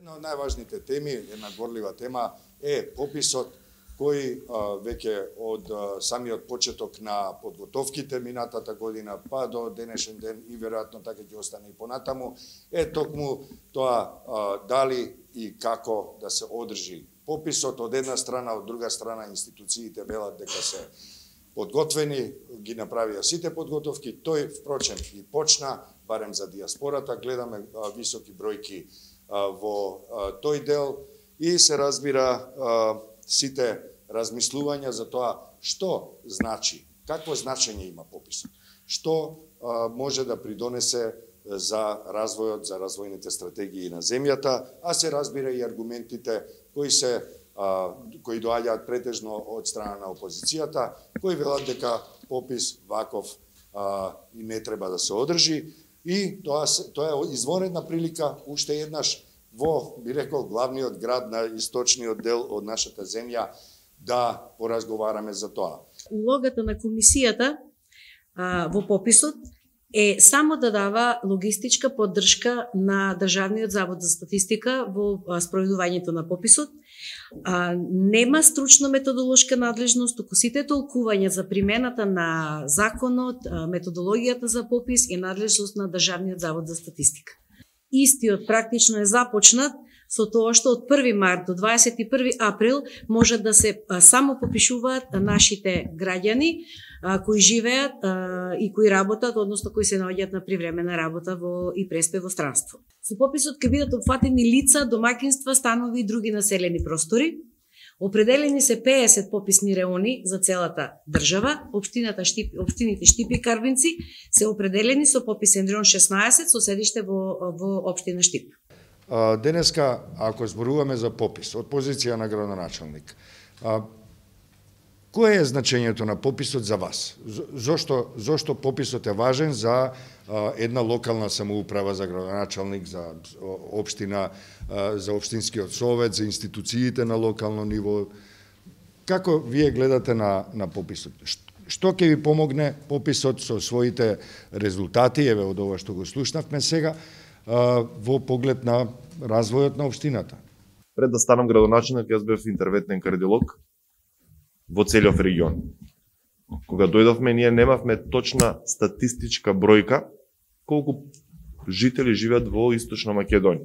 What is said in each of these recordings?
Една од најважните теми, една горлива тема е пописот кој веќе од самиот почеток на подготовките минатата година па до денешен ден и веројатно така ќе остане и понатаму, е токму тоа дали и како да се одржи пописот од една страна, од друга страна институциите велат дека се подготвени, ги направија сите подготовки, тој впрочем и почна, барем за диаспората, гледаме високи бројки во тој дел и се разбира сите размислувања за тоа што значи, какво значење има пописот, што може да придонесе за развојот, за развојните стратегии на земјата, а се разбира и аргументите кои доаѓаат претежно од страна на опозицијата, кои велат дека попис ваков и не треба да се одржи и тоа е извонредна прилика уште еднаш во, би рекол, главниот град на источниот дел од нашата земја да поразговараме за тоа. Улогата на комисијата во пописот е само да дава логистичка поддршка на Државниот завод за статистика во спроведувањето на пописот. Нема стручно-методолошка надлежност, туку сите толкувања за примената на законот, методологијата за попис и надлежност на Државниот завод за статистика. Истиот практично е започнат со тоа што од 1 март до 21 април може да се само попишуваат нашите граѓани кои живеат и кои работат, односно кои се наоѓаат на привремена работа и престој во странство. Со пописот ќе бидат опфатени лица, домаќинства, станови и други населени простори. Определени се 50 пописни реони за целата држава. Општините Штип и Карвинци се определени со пописен реон 16 со седиште во општина Штип. Денеска, ако зборуваме за попис од позиција на градоначалник, кое е значењето на пописот за вас? Зошто пописот е важен за една локална самоуправа, за градоначалник, за општина, за општинскиот совет, за институциите на локално ниво? Како вие гледате на пописот? Што ќе ви помогне пописот со своите резултати, еве од ова што го слушнавме сега, во поглед на развојот на општината? Пред да станам градоначалник, јас бев интервентен кардиолог во целиот регион. Кога дојдовме, ние немавме точна статистичка бројка колку жители живеат во Источна Македонија.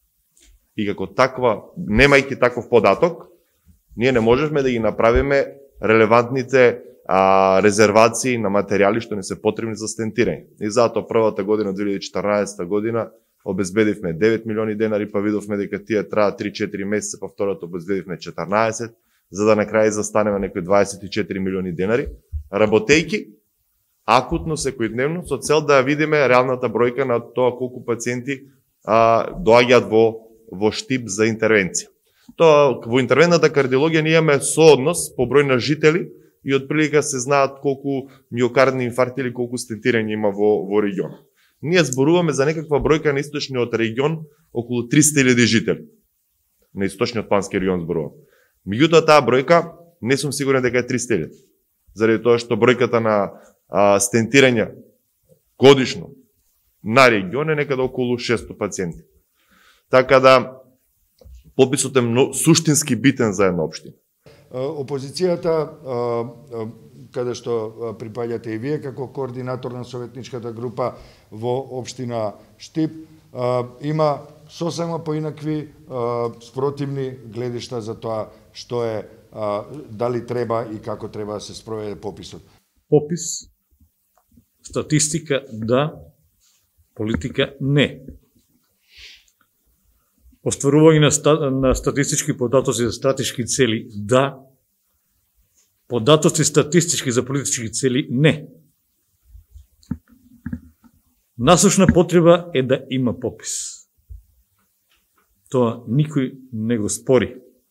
И како таква, немајќи таков податок, ние не можевме да ги направиме релевантните резервации на материјали што не се потребни за стентирање. И затоа првата година, 2014 година, обезбедивме 9 милиони денари, па видовме дека тие траа 3-4 месеца, па второто обезбедивме 14, за да на крај застанеме некои 24 милиони денари, работејќи акутно секојдневно со цел да видиме реалната бројка на тоа колку пациенти доаѓаат во Штип за интервенција. Тоа во интервентната кардиологија ние имаме сооднос по број на жители и отприлика се знаат колку миокардни инфаркти или колку стентирање има во регионот. Ние зборуваме за некаква бројка на источниот регион околу 300.000 жители. На источниот плански регион зборувам. Меѓутоа таа бројка не сум сигурен дека е 300.000. Заради тоа што бројката на стентирање годишно на регион е некаде околу 600 пациенти. Така да пописот е суштински битен за една општина. Опозицијата, каде што припаѓате и вие како координатор на советничката група во општина Штип, има сосема поинакви спротивни гледишта за тоа што е, дали треба и како треба да се спроведе пописот. Попис, статистика да, политика не. Остварување на статистички податоци за стратешки цели да, податоци статистички за политички цели не. Насушна потреба е да има попис. Тоа никој не го спори.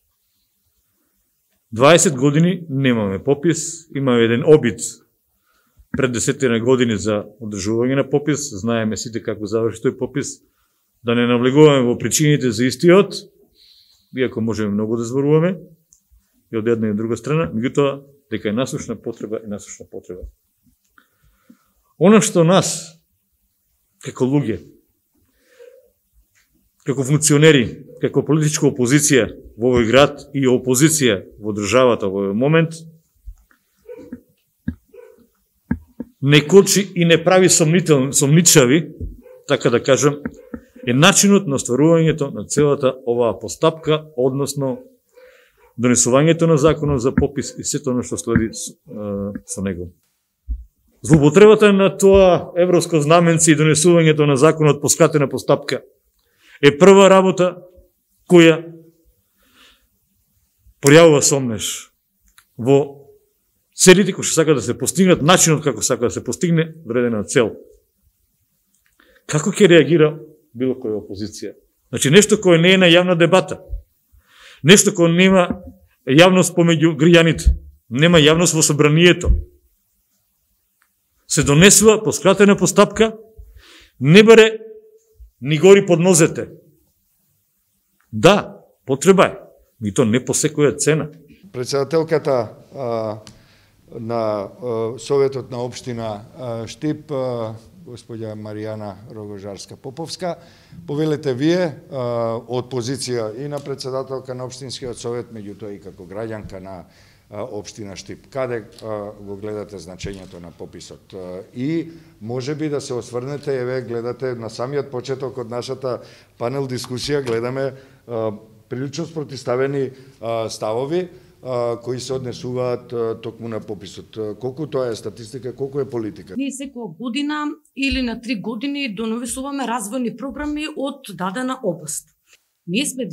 20 години немаме попис, има еден обид пред 10 години за одржување на попис, знаеме сите како заврши тој попис, да не навлегуваме во причините за истиот, иако можеме многу да зборуваме, и од една и друга страна, меѓутоа дека е насушна потреба и насушна потреба. Оно што нас, како луѓе, како функционери, како политичка опозиција во овој град и опозиција во државата во овој момент, не кочи и не прави сомничави, така да кажем, е начинот на остварувањето на целата оваа постапка, односно донесувањето на законот за попис и сето оно што следи со него. Злоупотребата на тоа европско знаменце и донесувањето на законот по скратена постапка е прва работа која пројавува сомнеш во целите кои што сака да се постигнат, начинот како сака да се постигне вредена цел. Како ќе реагира било која опозиција? Значи, нешто кое не е на јавна дебата, нешто кое нема јавност помеѓу граѓаните, нема јавност во собранието, се донесува по скратена постапка, не баре ни гори под нозете. Да, потреба е, и то не по секоја цена. Председателката на Советот на општина Штип, господја Маријана Рогожарска-Поповска, повелете вие од позиција и на председателка на општинскиот совет, меѓутоа и како граѓанка на општина Штип. Каде го гледате значењето на пописот? И може би да се осврнете, еве гледате на самиот почеток од нашата панел дискусија, гледаме прилично спротивставени ставови кои се однесуваат токму на пописот. Колку тоа е статистика, колку е политика? Ние секоја година или на 3 години донесуваме развојни програми од дадена област. Ние сме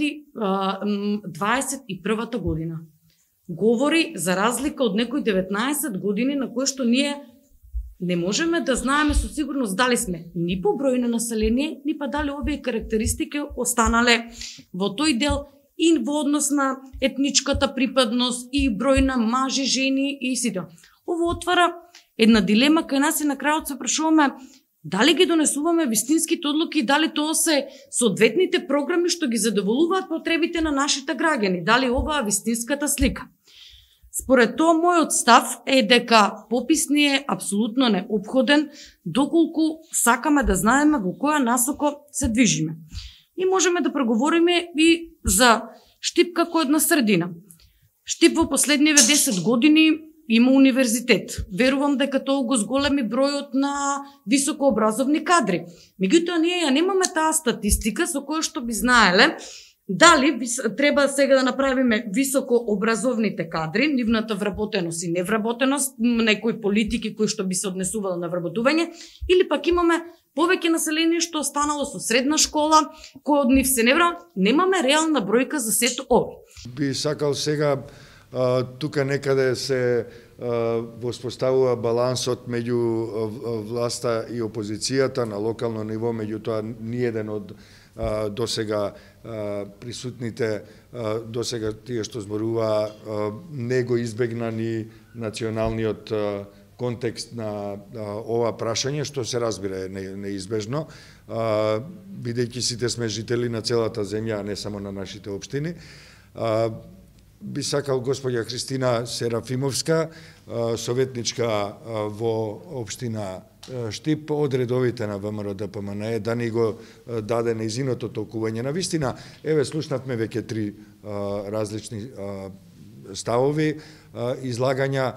2021 година. Говори за разлика од некои 19 години на кои што ние не можеме да знаеме со сигурност дали сме ни по број на население, ни па дали овие карактеристики останале во тој дел и во однос на етничката припадност и број на мажи, жени и сите. Ово отвара една дилема кај нас и на крајот се прашуваме дали ги донесуваме вистинските одлуки, дали тоа се соодветните програми што ги задоволуваат потребите на нашите граѓани, дали оваа вистинската слика. Според тоа, мојот став е дека попис ни е апсолутно неопходен, доколку сакаме да знаеме во која насока се движиме. И можеме да преговориме и за Штип како една средина. Штип во последниве 10 години има универзитет. Верувам дека тоа го зголеми бројот на високообразовни кадри. Меѓутоа, ние ја немаме таа статистика со која што би знаеле дали треба сега да направиме високообразовните кадри, нивната вработеност и невработеност, некои политики кои што би се однесувале на вработување, или пак имаме повеќе население што останало со средна школа, кој од нив се немаме реална бројка за сето ово. Би сакал сега тука некаде се воспоставува балансот меѓу власта и опозицијата на локално ниво, меѓутоа ниеден од досега присутните, досега тие што зборуваа, не го избегна ни националниот контекст на ова прашање, што се разбира е неизбежно, бидејќи сите сме жители на целата земја, а не само на нашите општини. Би сакал госпоѓа Христина Серафимовска, советничка во општина Штип, од редовите на ВМРО-ДПМНЕ, да ни го даде нејзиното толкување. На вистина, еве, слушнавме веќе 3 различни ставови, излагања.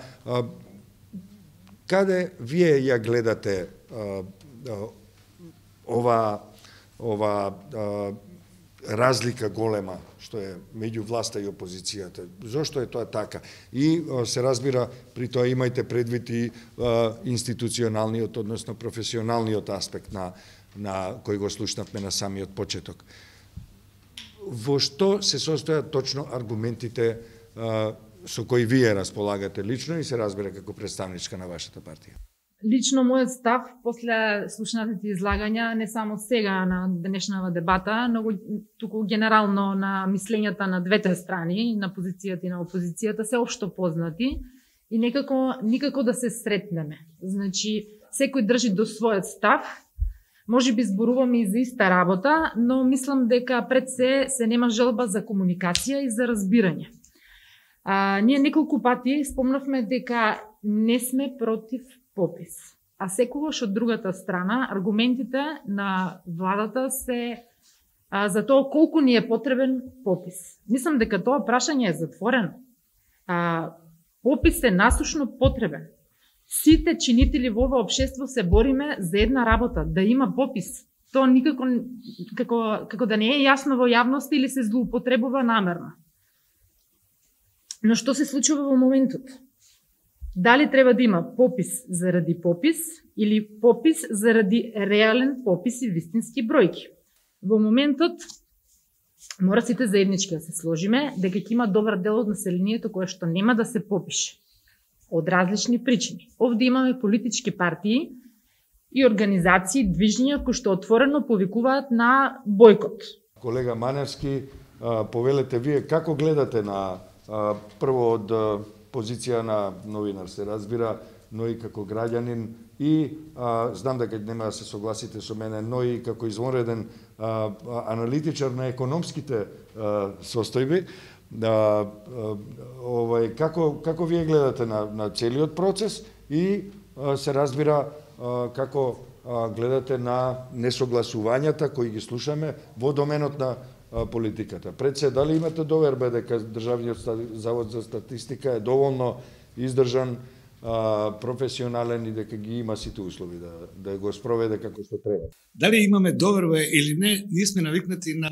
Каде вие ја гледате ова разлика голема што е меѓу власта и опозицијата? Зошто е тоа така? И се разбира, при тоа имајте предвид и институционалниот, односно професионалниот аспект на кој го слушнавме на самиот почеток. Во што се состојат точно аргументите со кои вие располагате лично и се разбира како представничка на вашата партија? Лично мојот став, после слушнатите излагања, не само сега на денешнава дебата, но туку генерално на мислењата на двете страни, на позицијата и на опозицијата, се општо познати и никако да се сретнеме. Значи, секој држи до својот став, може би зборуваме и за иста работа, но мислам дека пред се нема желба за комуникација и за разбирање. Ние неколку пати спомнавме дека не сме против попис. А секогаш од другата страна, аргументите на владата се за тоа колку ни е потребен попис. Мислам дека тоа прашање е затворено. Попис е насушно потребен. Сите чинители во ова општество се бориме за една работа, да има попис. Тоа никако како да не е јасно во јавност или се злоупотребува намерно. Но што се случува во моментот? Дали треба да има попис заради попис или попис заради реален попис и вистински бројки? Во моментот мора сите заеднички да се сложиме дека ќе има добар дел од населението кое што нема да се попише. Од различни причини. Овде имаме политички партии и организации, движња кои што отворено повикуваат на бојкот. Колега Маневски, повелете вие како гледате на прво од позиција на новинар се разбира, но и како граѓанин и знам дека нема да се согласите со мене, но и како извонреден аналитичар на економските состојби. Како вие гледате на целиот процес и се разбира како гледате на несогласувањата кои ги слушаме во доменот на политиката. Пред се, дали имате доверба дека Државниот завод за статистика е доволно издржан, професионален и дека ги има сите услови да го спроведе како што треба? Дали имаме доверба или не, ние сме навикнати на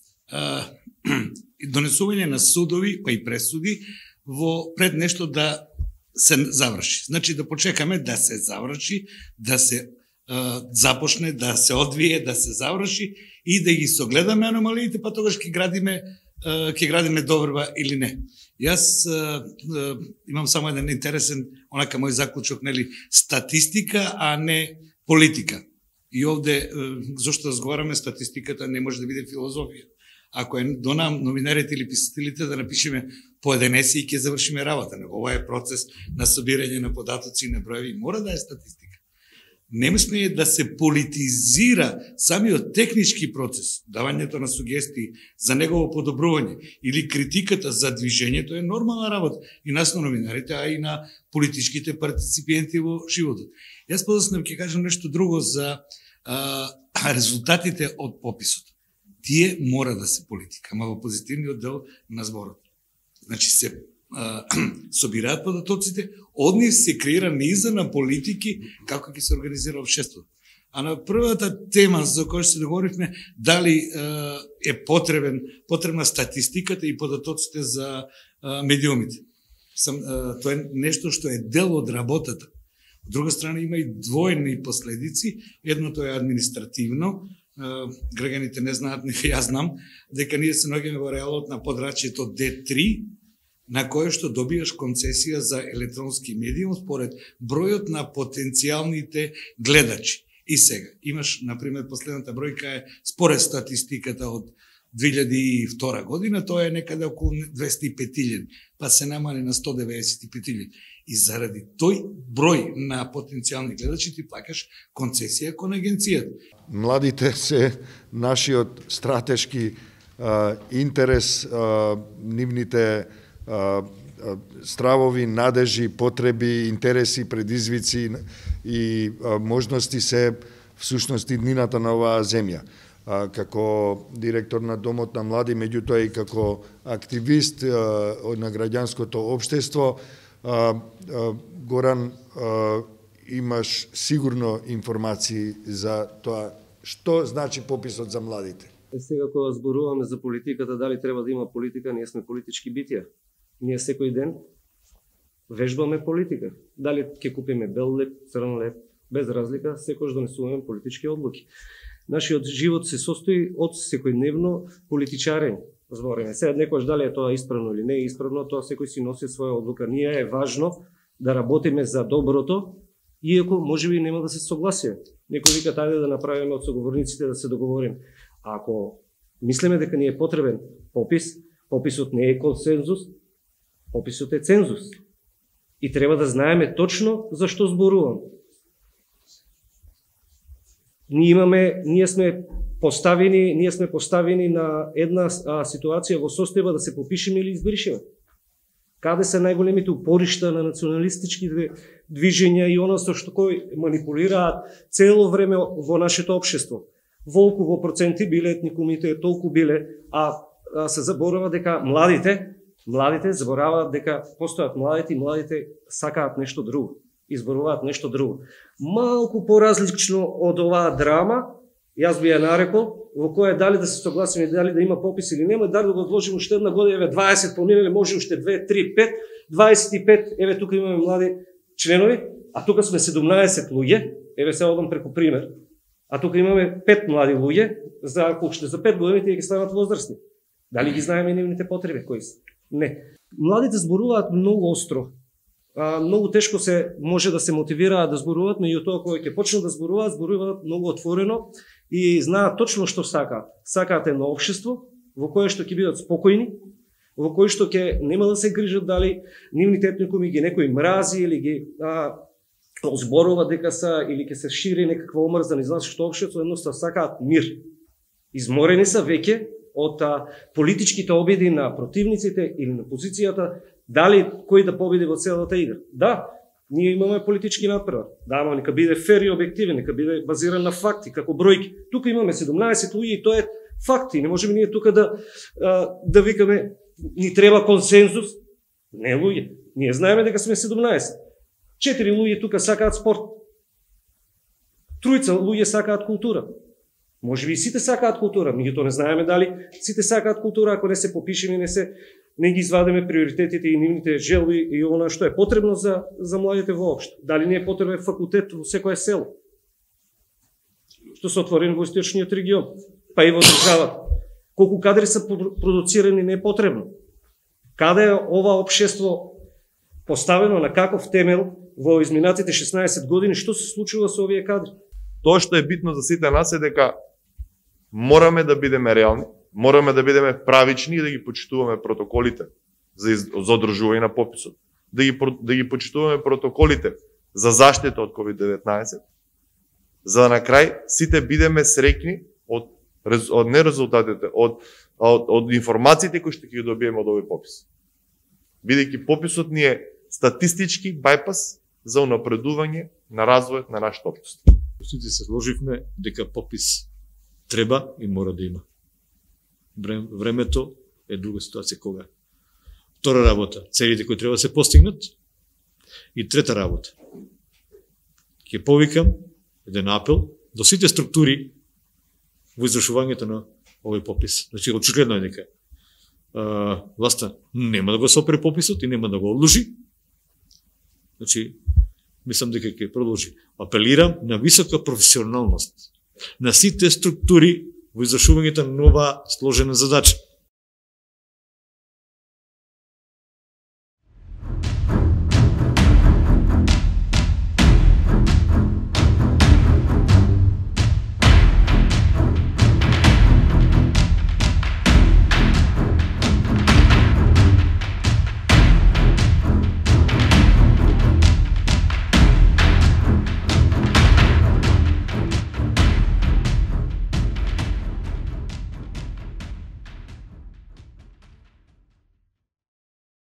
донесување на судови, па и пресуди пред нешто да се заврши. Значи да почекаме да се заврши, да се започне, да се одвие, да се заврши и да ги согледаме аномалиите, па тогаш ќе градиме доверба или не. Јас имам само еден интересен, онака мој заклучок, нели, статистика, а не политика. И овде, зашто разговараме, статистиката не може да биде филозофија. Ако е до нам, новинарите или писателите, да напишеме по еден еси и ќе завршиме работа. Ова е процес на собирање на податоци и на броеви. Мора да е статистика. Не сме да се политизира самиот технички процес, давањето на сугестии за негово подобрување или критиката за движењето е нормална работа и нас на новинарите, а и на политичките партиципиенти во животот. Јас подоцна ќе кажам нешто друго за резултатите од пописот. Тие мора да се политика, ама во позитивниот дел на зборот. Значи се собираат податоците, од нив се креира низа на политики како ќе се организира општеството. А на првата тема за која се договоривме, дали е потребна статистиката и податоците за медиумите. Тоа е нешто што е дел од работата. Од друга страна има и двојни последици. Едното е административно, граѓаните не знаат, нека јас знам, дека ние се наоѓаме во реалот на подрачјето D3, на кое што добијаш концесија за електронски медиум според бројот на потенцијалните гледачи. И сега, имаш, например, последната бројка е според статистиката од 2002 година, тоа е некаде околу 205.000, па се намали на 195.000. И заради тој број на потенцијални гледачи ти плакаш концесија кон агенцијата. Младите се нашиот стратешки интерес, нивните стравови, надежи, потреби, интереси, предизвици и можности се всушност иднината на оваа земја. Како директор на Домот на млади, меѓутоа и како активист на граѓанското општество, Горан, имаш сигурно информации за тоа што значи пописот за младите. Сега кога зборуваме за политиката, дали треба да има политика, ние сме политички битија. Ние секој ден вежбаме политика. Дали ќе купиме бел леп, црн леп, без разлика, секојаш донесуваме политички одлуки. Нашиот живот се состои од секојдневно политичарење. Збориме. Сега некојаш дали е тоа исправно или не е исправно, тоа секој си носи своја одлука. Ние е важно да работиме за доброто, иако можеби нема да се согласиме. Некој вика тајде да направиме од соговорниците да се договориме. Ако мислиме дека ни е потребен попис, пописот не е консензус, пописот е цензус. И треба да знаеме точно за што зборуваме. Ние сме поставени на една ситуација во состојба да се попишеме или избришеме. Каде се најголемите упоришта на националистичките движења и оно со што кои манипулираат цело време во нашето општество? волку во проценти биле етникумите, толку биле, а се заборава дека младите забораваат дека постојат младите и младите сакаат нешто друго, изборуваат нешто друго. Малку поразлично од оваа драма, јас би ја нарекол, во која дали да се согласиме, дали да има попис или нема, дали да го одложиме уште една година, еве 20 поминале, може уште 2, 3, 5, 25, еве тука имаме млади членови, а тука сме 17 луѓе, еве се одам преку пример, а тука имаме 5 млади луѓе, за уште за 5 години тие ќе станат возрастни. Дали ги знаеме нивните потреби кои се? Не. Младите зборуваат многу остро. Многу тешко се може да се мотивираат да зборуваат, меѓутоа кога ќе почнат да зборуваат многу отворено и знаат точно што сакаат. Сакаат едно општество во кое што ќе бидат спокојни, во кое што ќе нема да се грижат дали нивните етникуми ги некој мрази или ги озборува дека са или ќе се шири некаква омрза, не знаат што општество, едноставно сакаат мир. Изморени са веќе од политичките обиди на противниците или на позицијата, дали кој да победи во целата игра. Да, ние имаме политички напредок. Да, ама нека биде фер и објективен, нека биде базиран на факти, како бројки. Тука имаме 17 луѓе и тоа е факти. Не можеме ние тука да викаме ни треба консензус. Не луѓе. Ние знаеме дека сме 17. 4 луѓе тука сакаат спорт. 3 луѓе сакаат култура. Може би и сите сакаат култура, меѓутоа не знаеме дали сите сакаат култура ако не се попишеме, не ги извадиме приоритетите и нивните желби и она што е потребно за младите воопшто. Дали не е потребен факултет во секое село што се отворени во источниот регион, па и во државата. Колку кадри се продуцирани не е потребно. Каде е ова општество поставено на каков темел во изминатите 16 години, што се случува со овие кадри? Тоа што е битно за сите нас е дека мораме да бидеме реални, мораме да бидеме правични и да ги почитуваме протоколите за одржување на пописот. Да ги почитуваме протоколите за заштита од COVID-19, за да на крај сите бидеме среќни од не резултатите, од информациите кои што ќе ги добиеме од овој попис. Бидејќи пописот ни е статистички бајпас за унапредување на развојот на нашето општество. Сите се сложивме дека попис треба и мора да има. Времето е друга ситуација кога. Втора работа, целите кои треба да се постигнат. И трета работа, ќе повикам еден апел до сите структури во извршувањето на овој попис. Значи, очигледно е дека власта нема да го сопре пописот и нема да го одложи. Значи, мислам дека ќе продолжи. Апелирам на висока професионалност на сите структури во извршувањето на нова сложена задача.